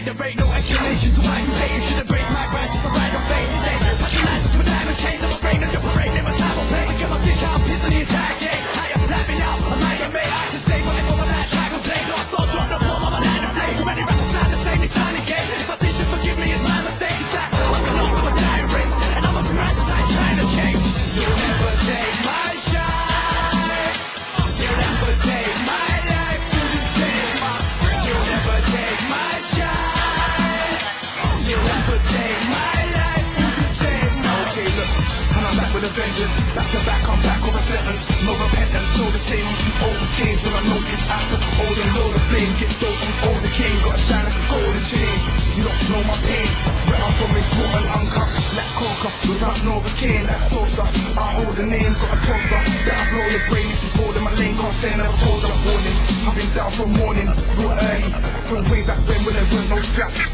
there ain't no explanation to why you hate. You should've break my brand just to ride on fate. Patronize with diamond chains on my brain. If you're afraid, never time will play. I get my dick out, piss in the attack, yeah. I am flapping out, I'm like a mate. I can say whatever my last track will play. Lost all drop the bomb, I'm a line of flame. Too many rappers sound the same, they sound again. If I think you forgive me, it's my mistake. It's that I'm belong to a dire race, and I'm a brand that's like trying to change. You'll never take my shine. You'll never take my life. Couldn't take my. You'll never take my shine. You'll never take my life. Couldn't take my. Okay, look, and I'm back with a vengeance. Back to back, I'm back with a sentence. No repentance, no the same. I'm too old to change. When I know it's after old and load of flame. Get those from old to king. Got a shine like a golden chain. You don't know my pain. Where I'm from is small and uncut. Black coca without Novocaine. That's salsa. I hold a name, got a toaster. That I blow your brain if you bored in my lane. Can't say I never told you I'm warning. I've been down from morning, real early. From way back when there weren't no straps.